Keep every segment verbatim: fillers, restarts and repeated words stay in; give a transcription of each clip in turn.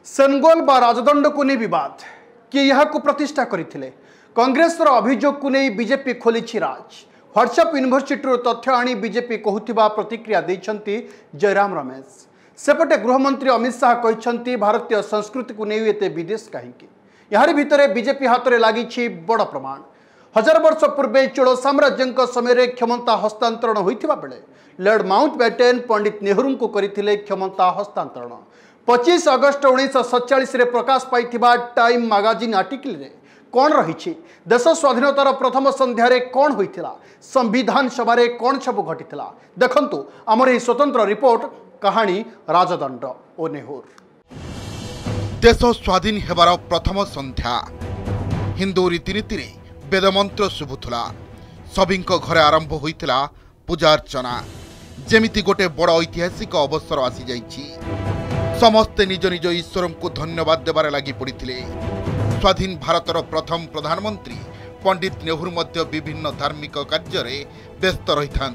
सेनगोल बा राजदंड को नहीं विवाद किए यह प्रतिष्ठा करते कांग्रेस अभियोग को नहीं बीजेपी खोली राज व्हाट्सएप यूनिभर्सिटी तथ्य आनी बीजेपी कहूथिबा प्रतिक्रिया देइछंती जयराम रमेश सेपटे गृहमंत्री अमित शाह कहते भारतीय संस्कृति को नहीं एते विदेश कहीं यार भितर बीजेपी हाथ में लगी बड़ प्रमाण हजार वर्ष पूर्वे चोल साम्राज्य समय क्षमता हस्तांतरण होता बेले लॉर्ड माउंटबेटन पंडित नेहरू को करते क्षमता हस्तांतरण पच्चीस अगस्ट उन्नीस सतचाश प्रकाश पाई टाइम मैगजीन आर्टिकल रे कौन रही देश स्वाधीनतार प्रथम संध्यारे कौन होता संविधान सभा कौन सब घटी देखंतु आमर यह स्वतंत्र रिपोर्ट कहानी राजदंड और नेहरू। देश स्वाधीन हेबार प्रथम संध्या हिंदू रीतिनीति वेदमंत्र शुभुला सभी घरे आरंभ होता पूजा अर्चना जेमिति गोटे बड़ ऐतिहासिक अवसर आसी जाइछि समस्ते निज निज ईश्वर को धन्यवाद देवारे लगी पड़ते स्वाधीन भारतर प्रथम प्रधानमंत्री पंडित नेहरू मध्य विभिन्न धार्मिक कार्य व्यस्त रही था।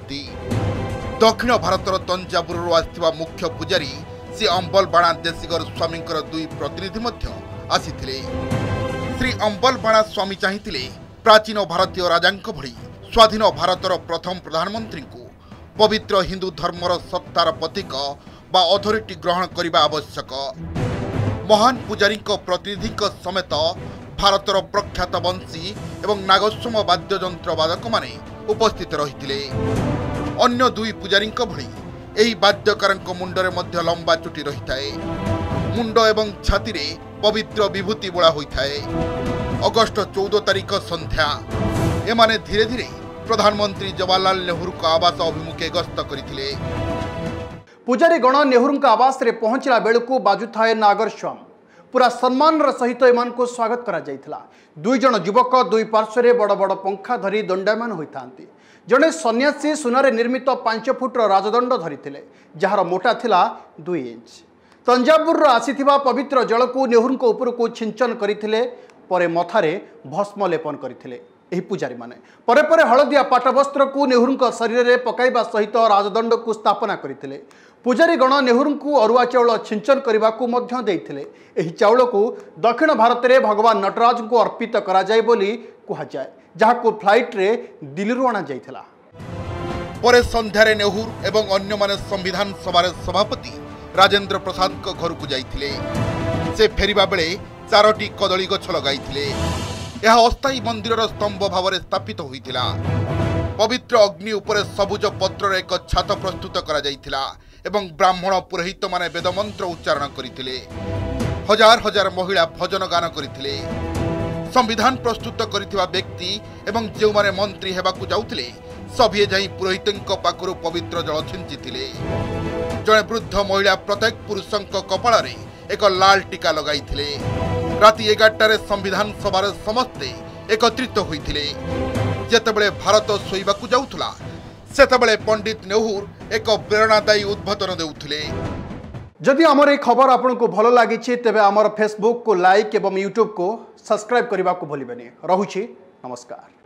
दक्षिण भारतर तंजावुर आसिथिबा मुख्य पुजारी श्री अंबलबाणा देशिगर स्वामी दुई प्रतिनिधि आसीथिले। श्री अंबलबाणा स्वामी चाहिए प्राचीन भारतीय राजांक भली स्वाधीन भारतर प्रथम प्रधानमंत्री को पवित्र हिंदू धर्मर सत्तार प्रतीक बा अथॉरिटी ग्रहण करने आवश्यक। महान पुजारी प्रतिनिधि समेत भारतर प्रख्यात वंशी एवं नागस्वम वाद्ययंत्र वादक माने उपस्थित रही। अन्य दुई पुजारी भली एही वाद्यकार मुंडरे मध्य लंबा चुटी रही थाए मुंड एवं छाती रे पवित्र विभूति बोला होता है। अगस्ट चौदह तारीख संध्या एमाने धीरे धीरे प्रधानमंत्री जवाहरलाल नेहरू का आवास अभिमुखे गस्त करथिले। पुजारी गण नेहरू आवास रे पहुंचला बेलू बाजुथाए नागरस्वाम पूरा सम्मान सहित एमान को स्वागत करा जाइथिला। दुई जन युवक दुई पार्श्व बड़ बड़ पंखा धरी दंडायमान होता जड़े सन्यासी सुनारे निर्मित पांच फुट्र राजदंड धरी जार मोटा थिला दुई इंच तंजावुर आसीथिबा पवित्र जल को नेहरू उपर को छिंचन करथिले परे मथारे भस्म लेपन करथिले। एही पुजारी माने परे परे हलदिया पाटवस्त्र को नेहरू शरीर में पकाइबा सहित राजदंड को स्थापना करथिले। पुजारी गण नेहरू को अरुआ चाउल छिंचन करने को मध्य देइथिले। एही चाउल को दक्षिण भारत में भगवान नटराज को अर्पित करा जाय बोली कहा जाय जहाँ को फ्लाइट रे दिल्ली अणा जाइथिला। परे संध्यारे नेहरू एवं अन्य माने संविधान सभा सभापति राजेंद्र प्रसाद को घर को जाइथिले। से फेरिबा बेले चारोटी कदली गछ लगाइथिले। यह अस्थायी मंदिर स्तंभ भाव में स्थापित होइथिला। पवित्र अग्नि उपरे सबुज पत्र एक छात प्रस्तुत करा जाइथिला एवं ब्राह्मण पुरोहित माने वेदमंत्र उच्चारण करथिले। हजार हजार महिला भजन गान करथिले। संविधान प्रस्तुत करिथिबा व्यक्ति एवं जो माने मंत्री हेबाकू जाउथिले सभे जाई पुरोहितंक पाखरु पवित्र जल छिंचिथिले। जणे वृद्ध महिला प्रत्येक पुरुषंक कपाल रे एक लाल टीका लगाइथिले। राति एगारटारे संविधान सभार समस्ते एकत्रित होइथिले। जेतेबेले भारत सोइबाकू जाउथुला सेतेबेले पंडित नेहरू एक प्रेरणादायी उद्बोधन देउथिले। जदि आमर ये खबर आपन को भल लगी तेबे आमर फेसबुक को लाइक एवं यूट्यूब को सब्सक्राइब करने को भूलिबेनी। रहुछि नमस्कार।